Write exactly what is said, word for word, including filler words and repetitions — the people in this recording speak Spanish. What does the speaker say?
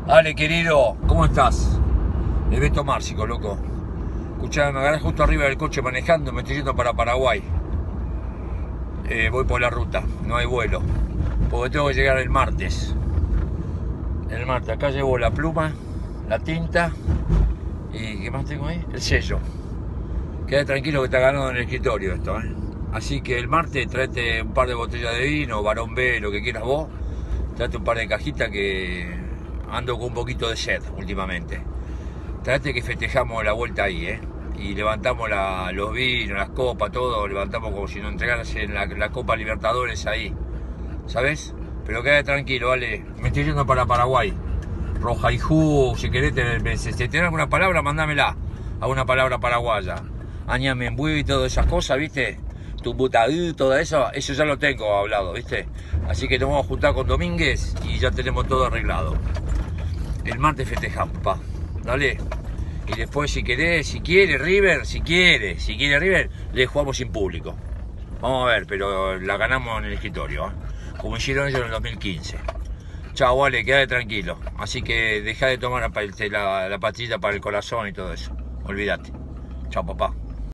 Ale, querido, ¿cómo estás? El Beto Márcico, loco. Escuchame, me agarré justo arriba del coche manejando, me estoy yendo para Paraguay. Eh, voy por la ruta, no hay vuelo. Porque tengo que llegar el martes. El martes, acá llevo la pluma, la tinta y ¿qué más tengo ahí? El sello. Queda tranquilo que está ganando en el escritorio esto, ¿eh? Así que el martes tráete un par de botellas de vino, Barón B, lo que quieras vos. Tráete un par de cajitas que ando con un poquito de sed últimamente. Tráete que festejamos la vuelta ahí, ¿eh? Y levantamos la, los vinos, las copas, todo, levantamos como si nos entregasen la, la Copa Libertadores ahí, ¿sabes? Pero quédate tranquilo, vale. Me estoy yendo para Paraguay. Rojaijú, si querés, te, si tenés alguna palabra, mándamela. A una palabra paraguaya. Añamembui y todas esas cosas, ¿viste? Tumbutaú, todo eso, eso ya lo tengo hablado, ¿viste? Así que nos vamos a juntar con Domínguez y ya tenemos todo arreglado. El martes festejamos, papá. Dale. Y después, si querés, si quiere River, si quiere, si quiere River, le jugamos sin público. Vamos a ver, pero la ganamos en el escritorio, ¿eh? Como hicieron ellos en el dos mil quince. Chao, vale, quédate tranquilo. Así que deja de tomar la, la, la pastilla para el corazón y todo eso. Olvídate. Chao, papá.